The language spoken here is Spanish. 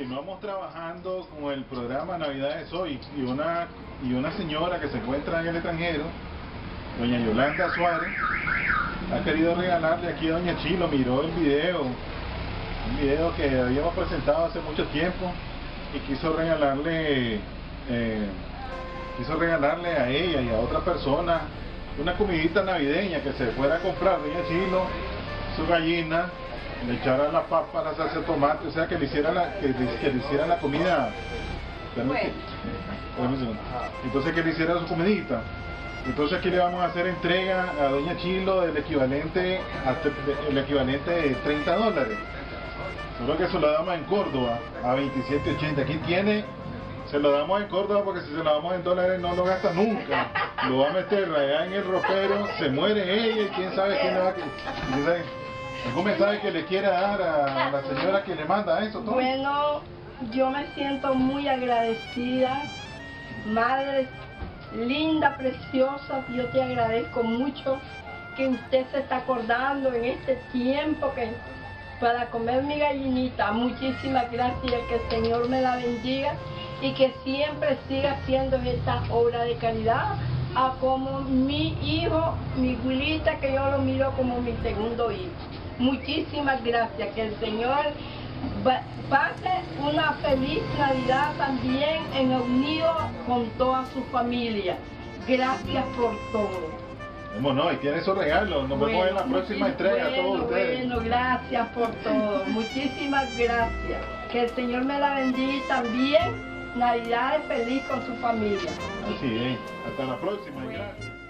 continuamos trabajando con el programa Navidades Hoy y una señora que se encuentra en el extranjero, doña Yolanda Suárez, ha querido regalarle aquí a doña Chilo. Miró el video, un video que habíamos presentado hace mucho tiempo y quiso regalarle a ella y a otra persona una comidita navideña que se fuera a comprar doña Chilo, su gallina, le echara la papa, la salsa de tomate, o sea que le hiciera la comida. Entonces que le hiciera su comidita. Entonces aquí le vamos a hacer entrega a doña Chilo del equivalente de $30. Solo que se lo damos en Córdoba a 27.80. Aquí tiene, se lo damos en Córdoba porque si se lo damos en dólares no lo gasta nunca. Lo va a meter allá en el ropero, se muere ella y quién sabe quién le va a... ¿Algún mensaje que le quiera dar a la señora que le manda eso todo? Bueno, yo me siento muy agradecida, madre linda, preciosa. Yo te agradezco mucho que usted se está acordando en este tiempo que para comer mi gallinita. Muchísimas gracias, que el Señor me la bendiga y que siempre siga haciendo esta obra de caridad, a como mi hijo, mi Wilita, que yo lo miro como mi segundo hijo. Muchísimas gracias, que el Señor pase una feliz Navidad también en unido con toda su familia. Gracias por todo. ¿Cómo no? Y tiene esos regalos. Nos vemos en la próxima entrega a todos ustedes. Bueno, gracias por todo. Muchísimas gracias. Que el Señor me la bendiga y también Navidades feliz con su familia. Así es. Hasta la próxima y gracias.